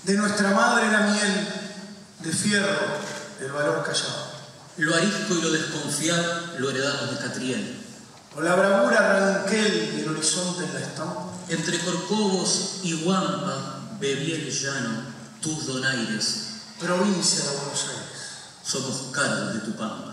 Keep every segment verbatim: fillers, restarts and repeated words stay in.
De nuestra madre la miel, de fierro el valor callado. Lo arisco y lo desconfiado lo heredamos de Catriel. Con la bravura ranquel y el horizonte en la estampa. Entre Corcovos y Guampa, bebí el llano, tus donaires. Provincia de Buenos Aires. Somos cargos de tu pampa.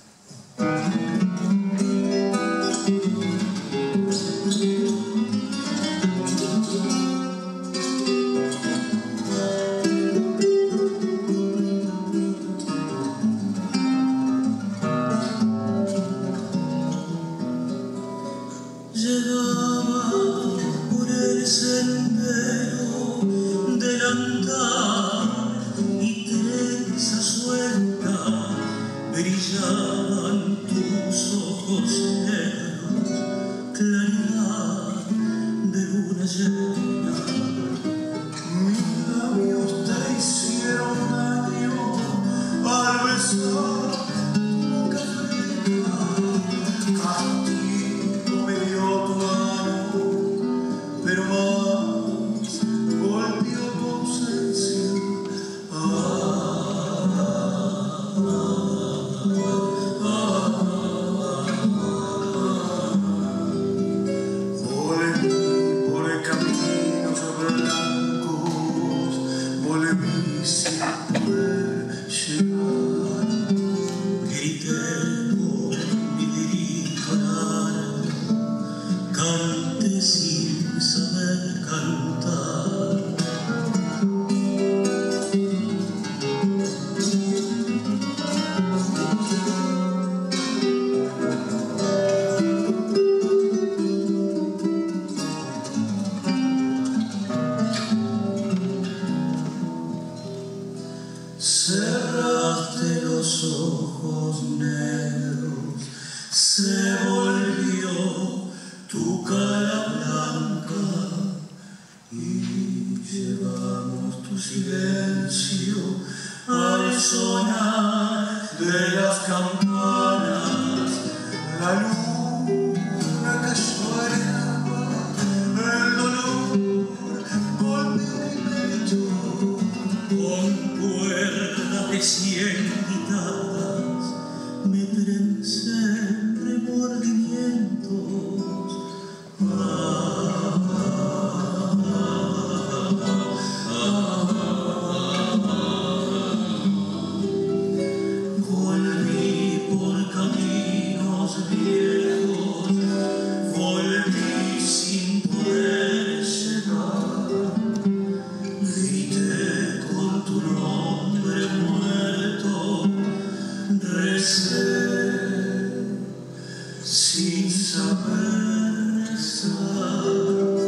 Cerraste los ojos negros, se volvió tu cara blanca y llevamos tu silencio al sonar de las campanas. La luna cayó al agua, el dolor golpeó mi pecho con cuerdas de cien guitarras, me trenzé en remordimientos. Ah, ah, ah, ah. Volví por caminos viejos, volví sin poder llegar. Grité con tu nombre muerto, recé sin saber rezar.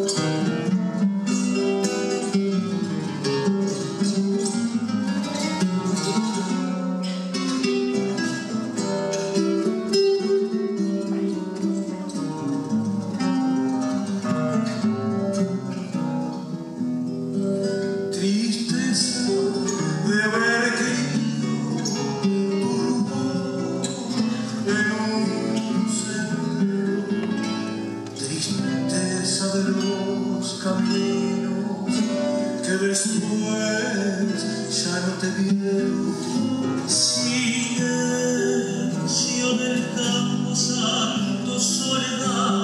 De haber querido tu rumor en un sendero, tristeza de los caminos que después ya no te vieron. Silencio del campo santo, soledad